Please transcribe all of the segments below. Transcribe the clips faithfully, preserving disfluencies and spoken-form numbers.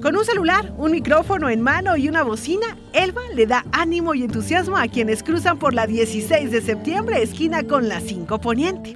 Con un celular, un micrófono en mano y una bocina, Elba le da ánimo y entusiasmo a quienes cruzan por la dieciséis de septiembre, esquina con la cinco Poniente.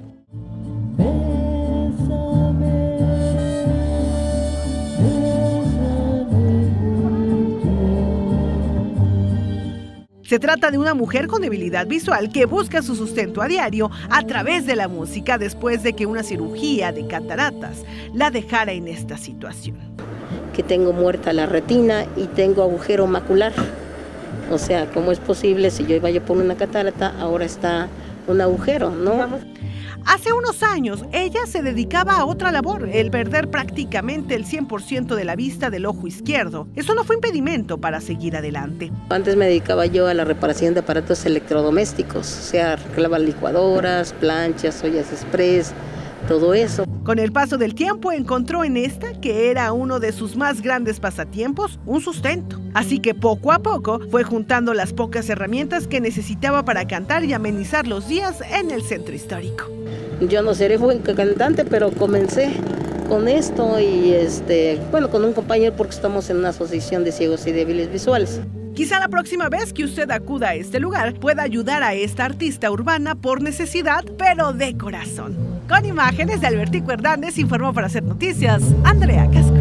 Se trata de una mujer con debilidad visual que busca su sustento a diario a través de la música después de que una cirugía de cataratas la dejara en esta situación. Que tengo muerta la retina y tengo agujero macular. O sea, ¿cómo es posible si yo iba a poner una catarata, ahora está un agujero, ¿no? Hace unos años, ella se dedicaba a otra labor, el perder prácticamente el cien por ciento de la vista del ojo izquierdo. Eso no fue impedimento para seguir adelante. Antes me dedicaba yo a la reparación de aparatos electrodomésticos, o sea, arreglaba licuadoras, planchas, ollas express, todo eso. Con el paso del tiempo encontró en esta, que era uno de sus más grandes pasatiempos, un sustento. Así que poco a poco fue juntando las pocas herramientas que necesitaba para cantar y amenizar los días en el centro histórico. Yo no seré buen cantante, pero comencé con esto y este, bueno, con un compañero porque estamos en una asociación de ciegos y débiles visuales. Quizá la próxima vez que usted acuda a este lugar pueda ayudar a esta artista urbana por necesidad, pero de corazón. Con imágenes de Albertico Hernández, informó para Hacer Noticias, Andrea Castillo.